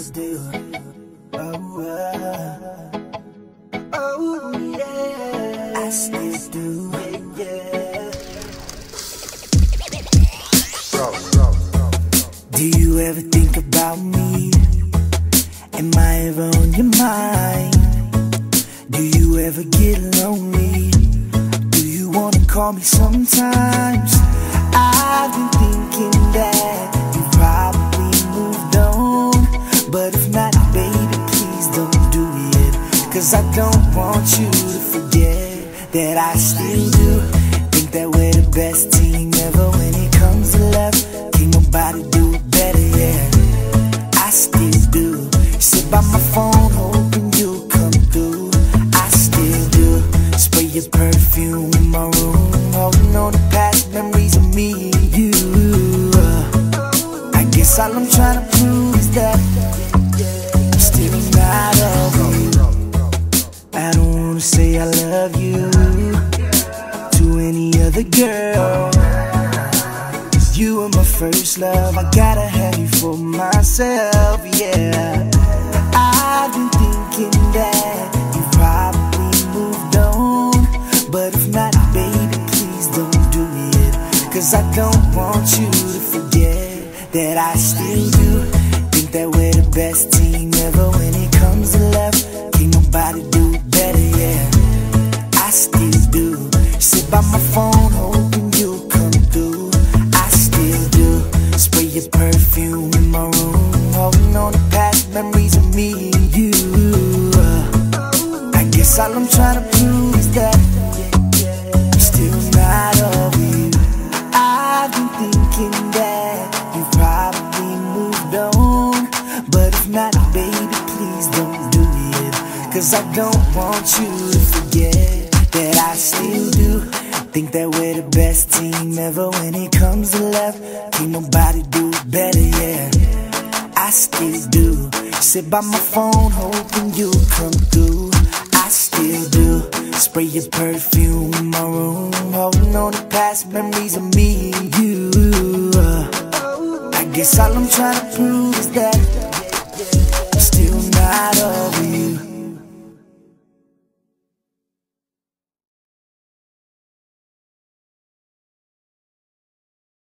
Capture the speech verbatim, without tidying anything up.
do. Oh, uh, oh yeah, I still do. Yeah, yeah. Do you ever think about me? Am I ever on your mind? Do you ever get lonely? Do you wanna call me sometimes? I've been thinking that you probably moved on, but if not, baby, please don't do it. Cause I don't want you to forget that I still do think that we're the best team ever. When it comes to love, can't nobody do it better, yeah. I still do sit by my phone hoping you'll come through. I still do spray your perfume in my room, holding on to past memories of me and you. I guess all I'm trying to prove is that I'm still not over you. I don't wanna say I love you to any other girl. You were my first love, I gotta have you for myself, yeah. I've been thinking that you probably moved on, but if not, baby, please don't do it. Cause I don't want you to forget that I still do think that we're the best team ever. When it comes to love, can't nobody do it better, yeah. I still do sit by my phone hoping you'll come through. I still do spray your perfume in my room, holding on to past memories of me and you. I guess all I'm trying to prove is that I'm still not over you. I've been thinking that you probably moved on, but if not, baby, please don't do it. Cause I don't want you to forget that I still do think that we're the best team ever. When it comes to love, can't nobody do it better, yeah. I still do sit by my phone hoping you'll come through. I still do spray your perfume in my room, holding on to past memories of me and you. I guess all I'm trying to prove